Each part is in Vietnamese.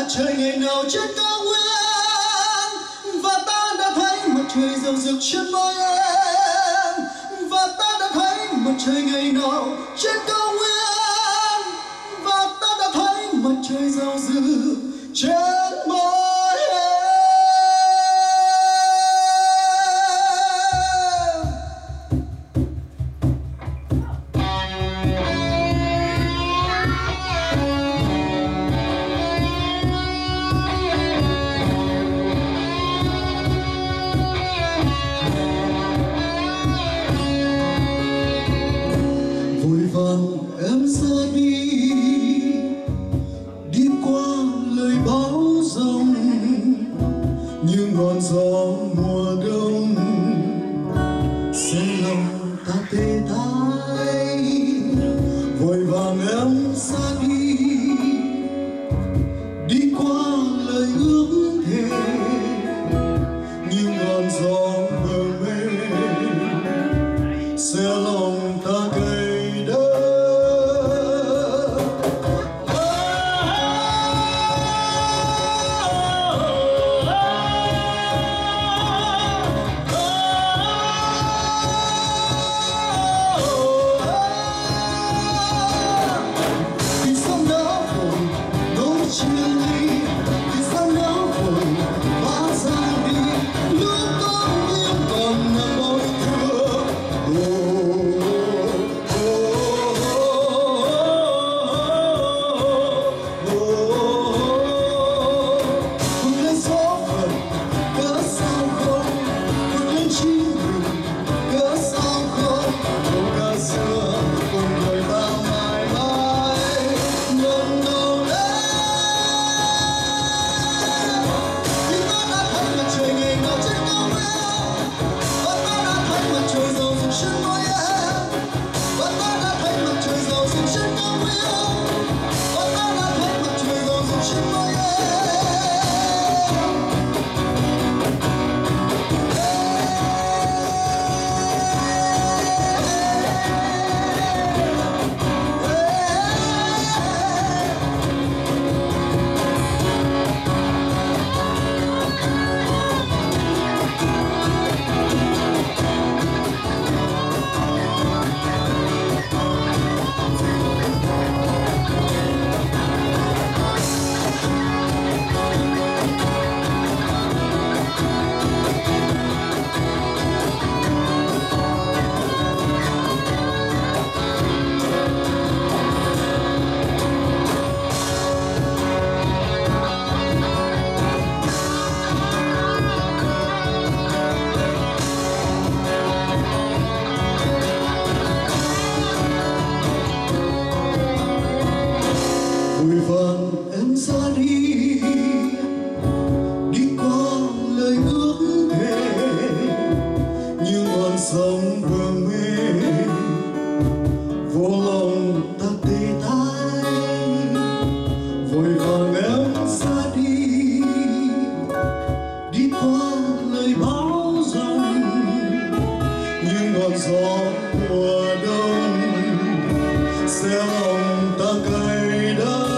mặt trời ngày nào trên cao nguyên, và ta đã thấy mặt trời dần rực trên môi em, và ta đã thấy mặt trời ngày nào trên cao nguyên, và ta đã thấy mặt trời dần rực trên môi em. Vội vàng em ra đi, đi qua lời báo giông như ngọn gió mùa đông, sẽ lòng ta tê tái. Vội vàng em ra đi, đi qua lời ước thề như ngọn gió mờ mê, sẽ lòng ta cay đắng. Vội vàng em ra đi, đi qua lời ước thề như ngọn sông bờ mê, vô lòng ta tê tái. Vội vàng em ra đi, đi qua lời báo giông như ngọn gió mùa đông, sẽ lòng ta cay đắng.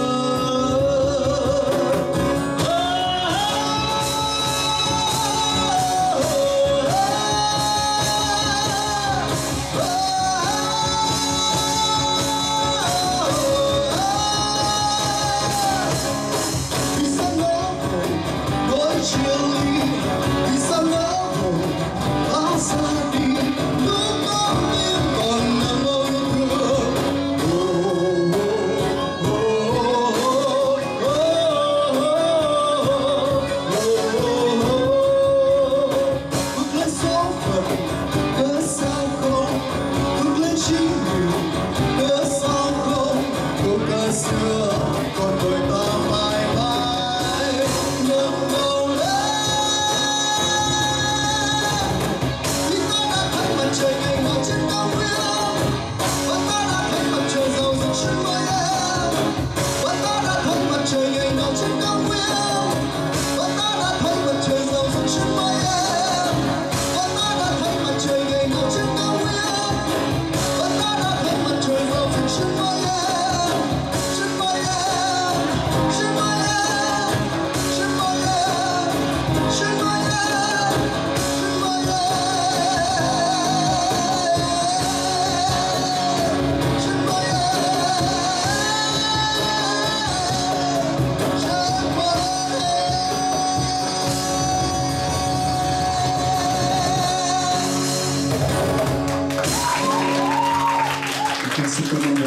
Xin cảm ơn.